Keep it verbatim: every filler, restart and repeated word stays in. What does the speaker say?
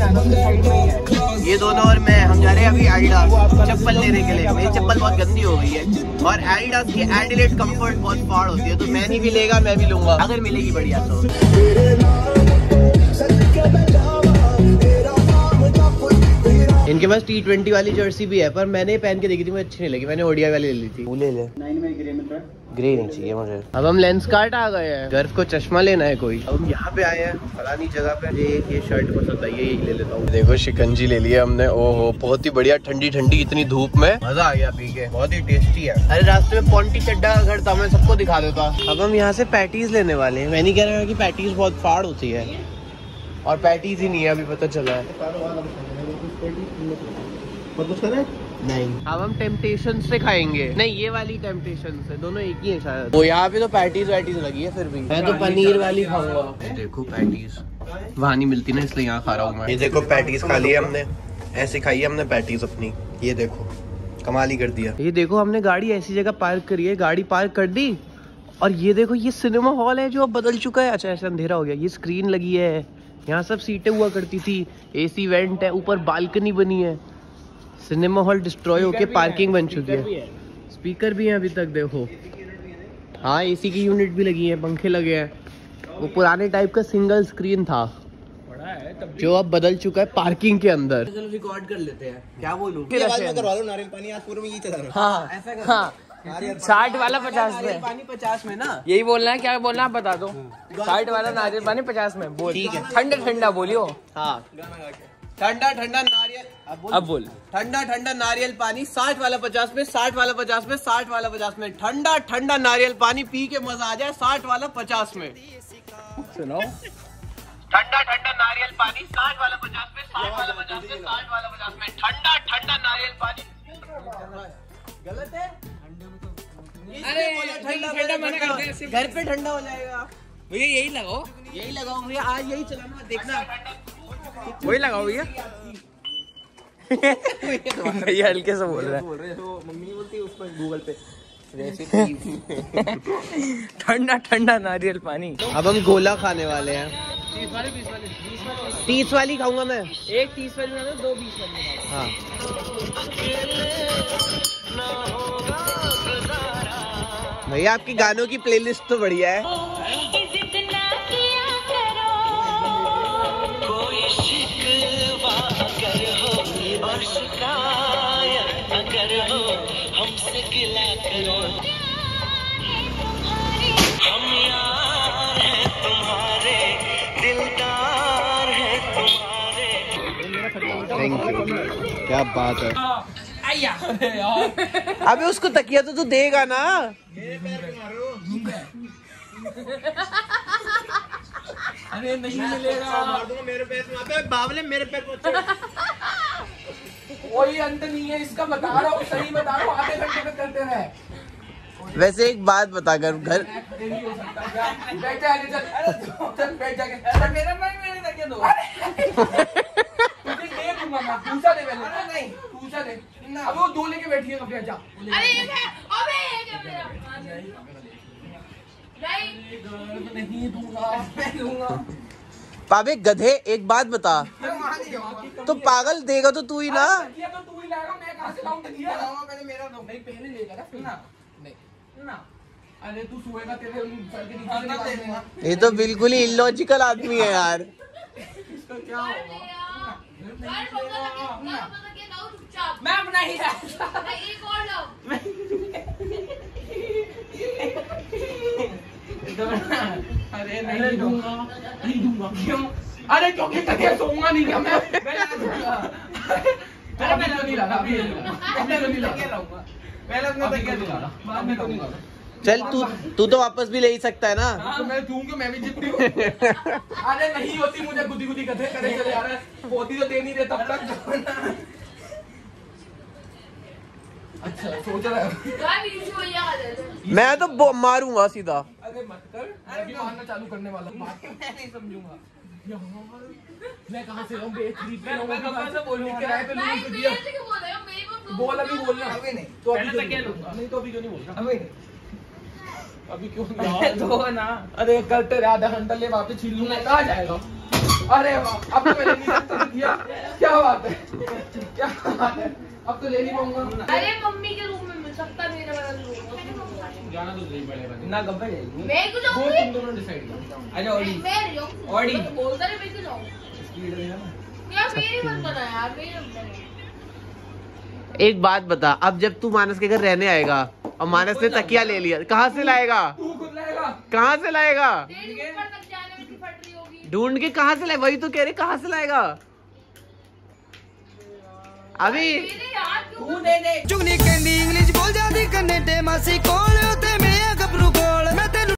ये दोनों और मैं हम जा रहे हैं अभी एडिडास चप्पल लेने के लिए। मेरी चप्पल बहुत गंदी हो गई है और एडिडास की एडिलेट कंफर्ट बहुत फाड़ होती है, तो मैं नहीं भी लेगा मैं भी लूंगा अगर मिलेगी बढ़िया तो। इनके पास टी ट्वेंटी वाली जर्सी भी है, पर मैंने पहन के देखी थी, मुझे अच्छी नहीं लगी, मैंने ओडीआई वाली ले ली थी। ले ले नाइन में ग्रे में ग्रे नहीं चाहिए मुझे। अब हम लेंस कार्ट आ गए हैं, गर्व को चश्मा लेना है कोई। अब हम यहाँ पे आए हैं फलानी जगह पे। ये ये शर्ट पसंद आई है, यही ले लेता हूँ। देखो शिकंजी ले लिया हमने, ओहो बहुत ही बढ़िया, ठंडी ठंडी इतनी धूप में मजा आ गया पी के, बहुत ही टेस्टी है। अरे रास्ते में पॉन्टी चड्डा का घर था, मैं सबको दिखा देता। अब हम यहाँ से पैटीज लेने वाले हैं। मैं नहीं कह रहा हूँ कि पैटीज बहुत फाड़ होती है, और पैटीज ही नहीं है अभी पता चला है। नहीं अब हम टेम्पटेशन से खाएंगे। नहीं ये वाली टेम्पटेशन से, दोनों एक ही है शायद। वो यहाँ पे तो पैटीज वैटीज लगी है, फिर भी मैं तो पनीर वाली खाऊंगा। देखो पैटीज वहाँ नहीं मिलती ना, इसलिए यहाँ खा रहा हूँ मैं। ये देखो पैटीज खा लिया हमने, ऐसे खाई है हमने पैटीज अपनी। ये देखो कमाल ही कर दिया। ये देखो हमने गाड़ी ऐसी जगह पार्क करी है, गाड़ी पार्क कर दी, और ये देखो ये सिनेमा हॉल है जो अब बदल चुका है। अच्छा ऐसा अंधेरा हो गया। ये स्क्रीन लगी है, यहाँ सब सीटें हुआ करती थी, एसी वेंट है, ऊपर बालकनी बनी है। सिनेमा हॉल डिस्ट्रॉय होके पार्किंग बन चुकी है। स्पीकर भी है अभी तक देखो। हाँ एसी की यूनिट भी लगी है, पंखे लगे हैं। वो पुराने टाइप का सिंगल स्क्रीन था जो अब बदल चुका है पार्किंग के अंदर। चलो रिकॉर्ड कर लेते हैं, क्या बोलूं? करवा लो नारियल पानी, आज पूरे में ये चला रहा। हाँ ऐसा कर। हाँ साठ वाला पचास में, पानी पचास में ना, यही बोलना है। क्या बोलना है आप बता दो। साठ वाला नारियल पानी पचास में बोल। ठीक है ठंडा ठंडा बोलियो। हाँ ठंडा ठंडा नारियल, अब बोल, अब बोल। ठंडा ठंडा नारियल पानी साठ वाला पचास में, साठ वाला पचास में, साठ वाला पचास में। ठंडा ठंडा नारियल पानी पी के मजा आ जाए, साठ वाला पचास में। सुनो ठंडा ठंडा नारियल पानी साठ वाला पचास में, साठ वाला पचास में, साठ वाला पचास में। ठंडा ठंडा नारियल पानी। गलत है। अरे ठंडा ठंडा मना करते हैं, घर पे ठंडा हो जाएगा भैया। यही लगाओ, यही लगाओ भैया, आज यही चलाना, देखना वही लगाओ भैया। भैया हल्के से बोल रहे हैं, मम्मी बोलती है उस पर गूगल पे ठंडा ठंडा नारियल पानी। अब हम गोला खाने वाले हैं। तीस वाली खाऊंगा मैं, एक तीस वाली ना, दो बीस वाली। हाँ भैया आपकी गानों की प्लेलिस्ट तो बढ़िया है। हमसे गिला करो, हम यार हैं तुम्हारे, दिलदार हैं तुम्हारे। थैंक यू, क्या बात है। अबे उसको तकिया तो तू देगा ना। अरे नहीं मिलेगा, मार दूंगा मेरे पैर में। अबे बावले मेरे पैर को कोई अंत नहीं है इसका, बता रहा हूँ, सही बता रहा हूँ। आधे घंटे में करते रहे। वैसे एक बात बता कर, घर अब वो दो लेके बैठी है। नहीं दूंगा, मैं दूंगा। पाबे गधे एक बात बता, तो पागल देगा तो तू ही ना। तो तू ही लाएगा, मैं कहां से लाऊं? पहले मेरा दो। नहीं पहले लेगा ना, फिर ना। नहीं ना, अरे तू सोएगा तेरे सर के नीचे ना दे दूंगा। ये तो बिल्कुल ही इलॉजिकल आदमी है यार। इसका क्या होगा? मैं अपना ही एक और लाऊं। अरे नहीं दूंगा, नहीं दूंगा। क्यों? अरे क्योंकि तकिया सोऊंगा नहीं क्या मैं? मैं दूंगा। अरे मैं नहीं ला रहा, अभी नहीं ला रहा, अभी नहीं ला रहा। पहले अपना तकिया दिला रहा, बाद में तो नहीं ला रहा। चल तू तू तो वापस भी ले ही सकता है ना। हाँ, तो मैं दूंगा, मैं भी जितनी हूँ। अरे नहीं होती, मुझे गुदी गुदी कथे करे चले जा रहा है। होती तो दे नहीं रहे तब तक। अच्छा सोच रहा है मैं तो मारूंगा सीधा। अरे मत कर, मैं भी मारना चालू करने वाला हूं। मैं नहीं समझूंगा यार, मैं कहां से लाऊं? बेखरीद पे लाऊं, मैं कहां से बोलूं? किराए पे लूं तो दिया। बोल अभी बोलना। अभी नहीं तो अभी क्या लूंगा? नहीं तो अभी क्यों नहीं बोल रहा? अभी अभी क्यों यार? तो ना, अरे करते आधा घंटा ले, वापस छीन लूंगा, कहां जाएगा? अरे वाह, अब तो मैंने नहीं सकता दिया। क्या बात है, क्या बात है, अब तो ले नहीं पाऊंगा। अरे मम्मी के रूम में मिल सकता है, मेरा वाला रूम जाना तो नहीं पड़ेगा ना, कब जाएगी मैं क्यों वो जाऊंगी? तुम दोनों डिसाइड करो। अच्छा ऑडी मैं रही ऑडी बोलता है, मैं क्यों जाऊं? स्पीड है ना यार मेरी मत बना यार, मेरी मत बना। एक बात बता, अब जब तू मानस के घर रहने आएगा और मानस ने तकिया ले लिया, कहाँ से लाएगा? तू खुद लाएगा, कहाँ से लाएगा? तेरी ऊपर तक जाने में की फट रही होगी। ढूंढ के कहाँ से लाए? वही तो कह रहे, कहाँ से लाएगा अभी? मेरे यार क्यों तू दे दे। चुगनी कहनी इंग्लिश बोल जाती कन्ने ते मासी कोल ते